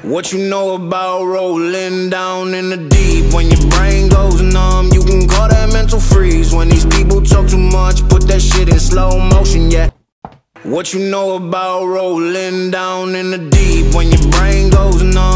What you know about rolling down in the deep? When your brain goes numb, you can call that mental freeze. When these people talk too much, put that shit in slow motion, yeah. What you know about rolling down in the deep? When your brain goes numb